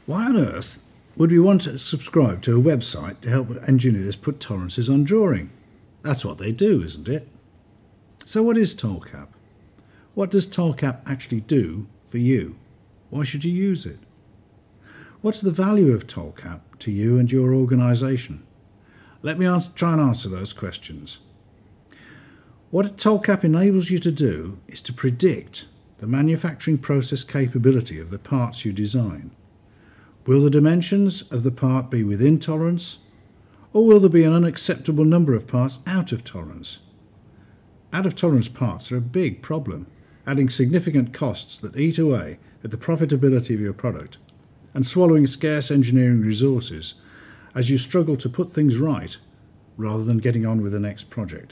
Why on earth would we want to subscribe to a website to help engineers put tolerances on drawing? That's what they do, isn't it? So what is Tolcap? What does Tolcap actually do for you? Why should you use it? What's the value of Tolcap to you and your organisation? Let me try and answer those questions. What Tolcap enables you to do is to predict the manufacturing process capability of the parts you design. Will the dimensions of the part be within tolerance, or will there be an unacceptable number of parts out of tolerance? Out of tolerance parts are a big problem, adding significant costs that eat away at the profitability of your product and swallowing scarce engineering resources as you struggle to put things right rather than getting on with the next project.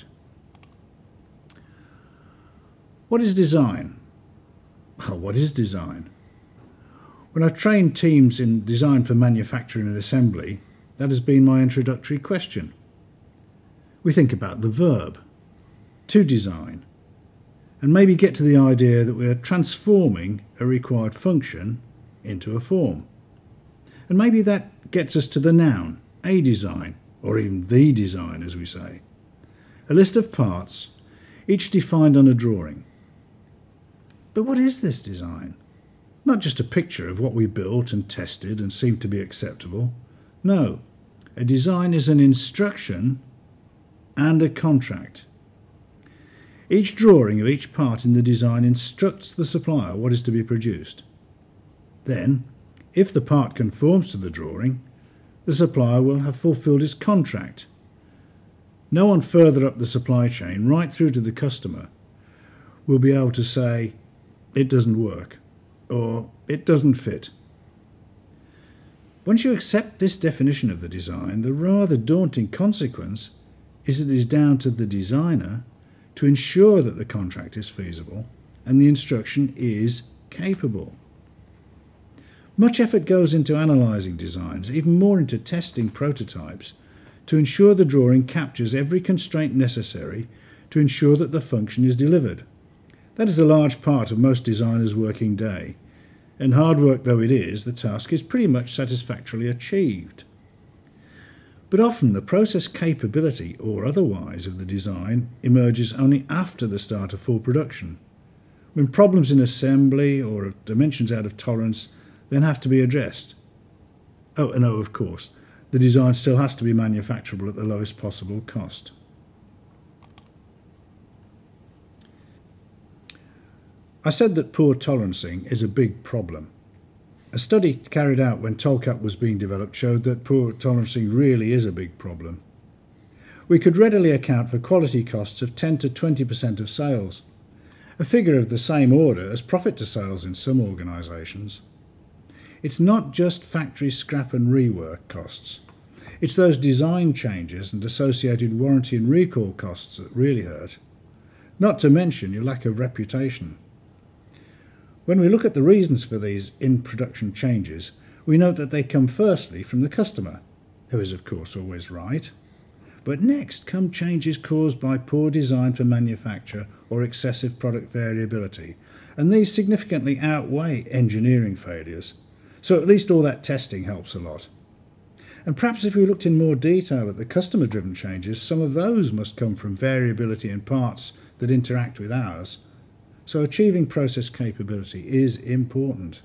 What is design? Well, what is design? When I've trained teams in design for manufacturing and assembly, that has been my introductory question. We think about the verb, to design, and maybe get to the idea that we're transforming a required function into a form. And maybe that gets us to the noun, a design, or even the design as we say. A list of parts, each defined on a drawing. But what is this design? Not just a picture of what we built and tested and seemed to be acceptable. No, a design is an instruction and a contract. Each drawing of each part in the design instructs the supplier what is to be produced. Then, if the part conforms to the drawing, the supplier will have fulfilled his contract. No one further up the supply chain, right through to the customer, will be able to say, it doesn't work, or it doesn't fit. Once you accept this definition of the design, the rather daunting consequence is that it is down to the designer to ensure that the contract is feasible and the instruction is capable. Much effort goes into analysing designs, even more into testing prototypes, to ensure the drawing captures every constraint necessary to ensure that the function is delivered. That is a large part of most designers' working day, and hard work though it is, the task is pretty much satisfactorily achieved. But often the process capability, or otherwise, of the design emerges only after the start of full production, when problems in assembly or dimensions out of tolerance then have to be addressed. Oh, and of course, the design still has to be manufacturable at the lowest possible cost. I said that poor tolerancing is a big problem. A study carried out when Tolcap was being developed showed that poor tolerancing really is a big problem. We could readily account for quality costs of 10 to 20% of sales, a figure of the same order as profit to sales in some organisations. It's not just factory scrap and rework costs. It's those design changes and associated warranty and recall costs that really hurt, not to mention your lack of reputation. When we look at the reasons for these in-production changes, we note that they come firstly from the customer, who is of course always right, but next come changes caused by poor design for manufacture or excessive product variability, and these significantly outweigh engineering failures, so at least all that testing helps a lot. And perhaps if we looked in more detail at the customer-driven changes, some of those must come from variability in parts that interact with ours. So achieving process capability is important.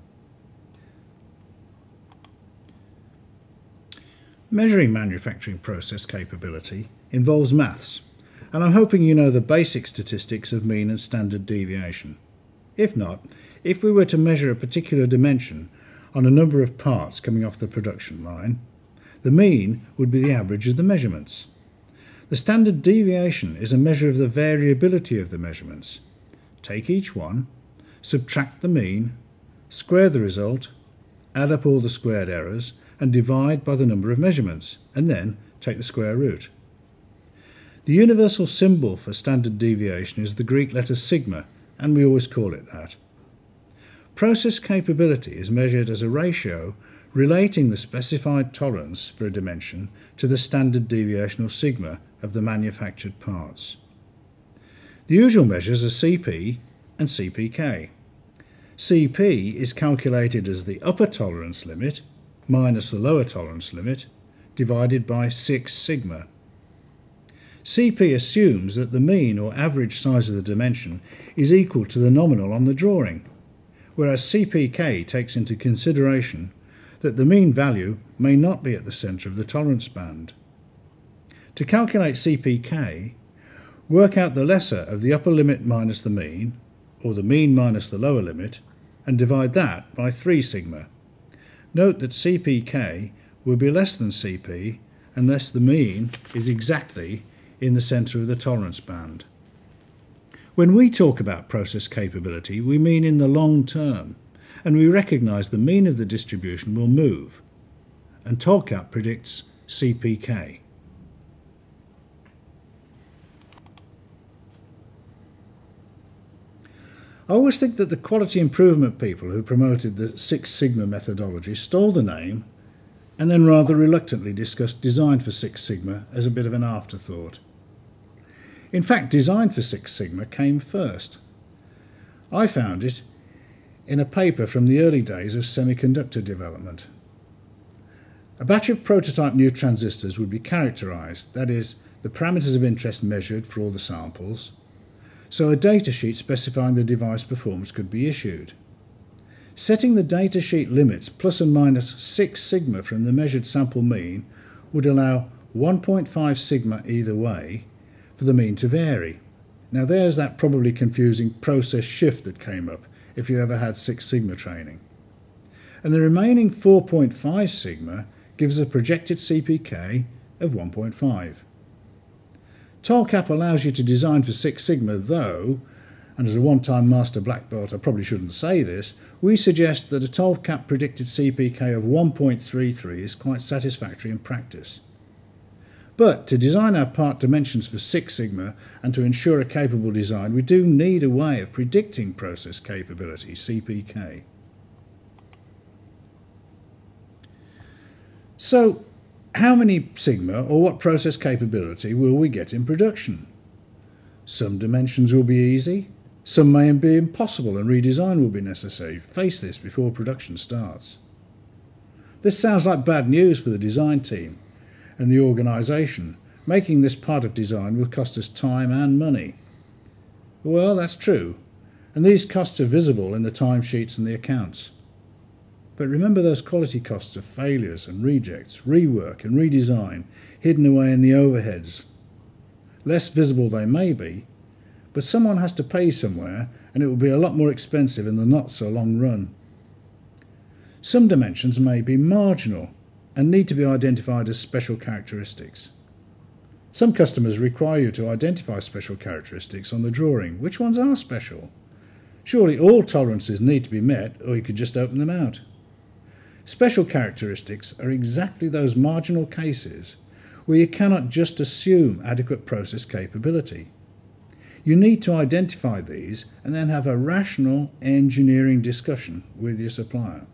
Measuring manufacturing process capability involves maths, and I'm hoping you know the basic statistics of mean and standard deviation. If not, if we were to measure a particular dimension on a number of parts coming off the production line, the mean would be the average of the measurements. The standard deviation is a measure of the variability of the measurements. Take each one, subtract the mean, square the result, add up all the squared errors, and divide by the number of measurements, and then take the square root. The universal symbol for standard deviation is the Greek letter sigma, and we always call it that. Process capability is measured as a ratio relating the specified tolerance for a dimension to the standard deviation or sigma of the manufactured parts. The usual measures are CP and CPK. CP is calculated as the upper tolerance limit minus the lower tolerance limit divided by 6 sigma. CP assumes that the mean or average size of the dimension is equal to the nominal on the drawing, whereas CPK takes into consideration that the mean value may not be at the centre of the tolerance band. To calculate CPK, work out the lesser of the upper limit minus the mean, or the mean minus the lower limit, and divide that by 3 sigma. Note that CPK will be less than CP unless the mean is exactly in the centre of the tolerance band. When we talk about process capability, we mean in the long term, and we recognise the mean of the distribution will move, and Tolcap predicts CPK. I always think that the quality improvement people who promoted the Six Sigma methodology stole the name and then rather reluctantly discussed design for Six Sigma as a bit of an afterthought. In fact, design for Six Sigma came first. I found it in a paper from the early days of semiconductor development. A batch of prototype new transistors would be characterised, that is, the parameters of interest measured for all the samples, so a datasheet specifying the device performance could be issued. Setting the datasheet limits plus and minus 6 sigma from the measured sample mean would allow 1.5 sigma either way for the mean to vary. Now there's that probably confusing process shift that came up if you ever had Six Sigma training. And the remaining 4.5 sigma gives a projected CPK of 1.5. Tolcap allows you to design for Six Sigma, though, and as a one-time master black belt I probably shouldn't say this, we suggest that a Tolcap predicted CPK of 1.33 is quite satisfactory in practice. But to design our part dimensions for Six Sigma and to ensure a capable design, we do need a way of predicting process capability, CPK. So, how many sigma or what process capability will we get in production? Some dimensions will be easy, some may be impossible and redesign will be necessary. Face this before production starts. This sounds like bad news for the design team and the organisation. Making this part of design will cost us time and money. Well, that's true, and these costs are visible in the timesheets and the accounts. But remember those quality costs of failures and rejects, rework and redesign hidden away in the overheads. Less visible they may be, but someone has to pay somewhere and it will be a lot more expensive in the not so long run. Some dimensions may be marginal and need to be identified as special characteristics. Some customers require you to identify special characteristics on the drawing. Which ones are special? Surely all tolerances need to be met, or you could just open them out. Special characteristics are exactly those marginal cases where you cannot just assume adequate process capability. You need to identify these and then have a rational engineering discussion with your supplier.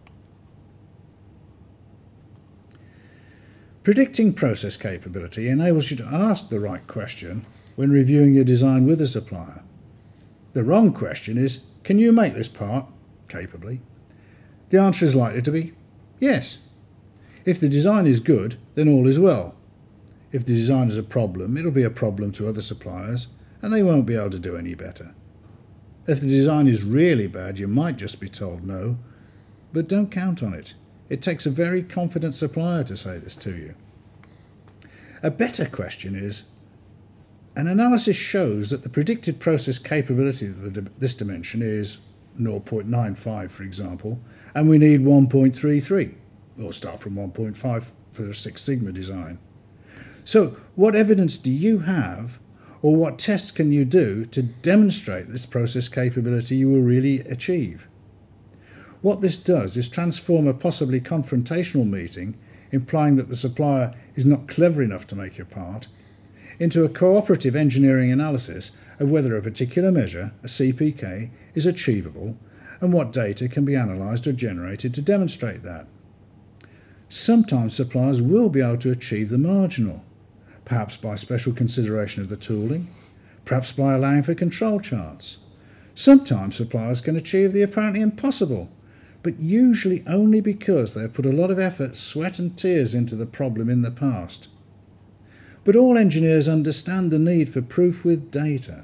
Predicting process capability enables you to ask the right question when reviewing your design with a supplier. The wrong question is, can you make this part capably? The answer is likely to be yes. If the design is good, then all is well. If the design is a problem, it'll be a problem to other suppliers, and they won't be able to do any better. If the design is really bad, you might just be told no, but don't count on it. It takes a very confident supplier to say this to you. A better question is, an analysis shows that the predicted process capability of this dimension is 0.95, for example, and we need 1.33, or start from 1.5 for a Six Sigma design. So what evidence do you have, or what tests can you do to demonstrate this process capability you will really achieve? What this does is transform a possibly confrontational meeting, implying that the supplier is not clever enough to make your part, into a cooperative engineering analysis of whether a particular measure, a CPK, is achievable and what data can be analysed or generated to demonstrate that. Sometimes suppliers will be able to achieve the marginal, perhaps by special consideration of the tooling, perhaps by allowing for control charts. Sometimes suppliers can achieve the apparently impossible, but usually only because they have put a lot of effort, sweat and tears into the problem in the past. But all engineers understand the need for proof with data.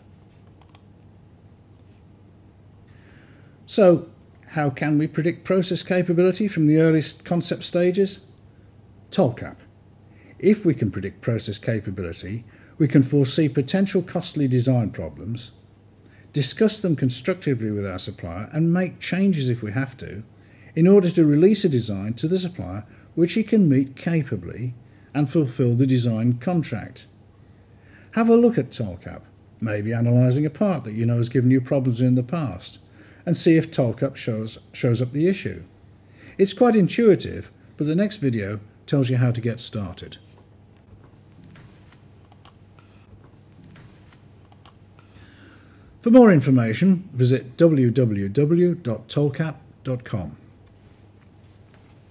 So, how can we predict process capability from the earliest concept stages? Tolcap. If we can predict process capability, we can foresee potential costly design problems, discuss them constructively with our supplier and make changes if we have to, in order to release a design to the supplier which he can meet capably and fulfill the design contract. Have a look at Tolcap, maybe analysing a part that you know has given you problems in the past, and see if Tolcap shows up the issue. It's quite intuitive, but the next video tells you how to get started. For more information, visit www.tolcap.com.